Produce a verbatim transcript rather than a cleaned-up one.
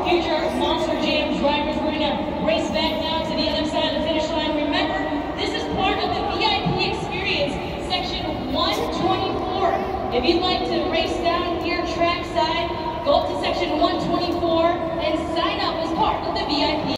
future Monster Jam drivers. We're going to race back now to the other side of the finish line. Remember, this is part of the V I P experience, section one twenty-four. If you'd like to race down here trackside, go up to section one twenty-four and sign up as part of the V I P.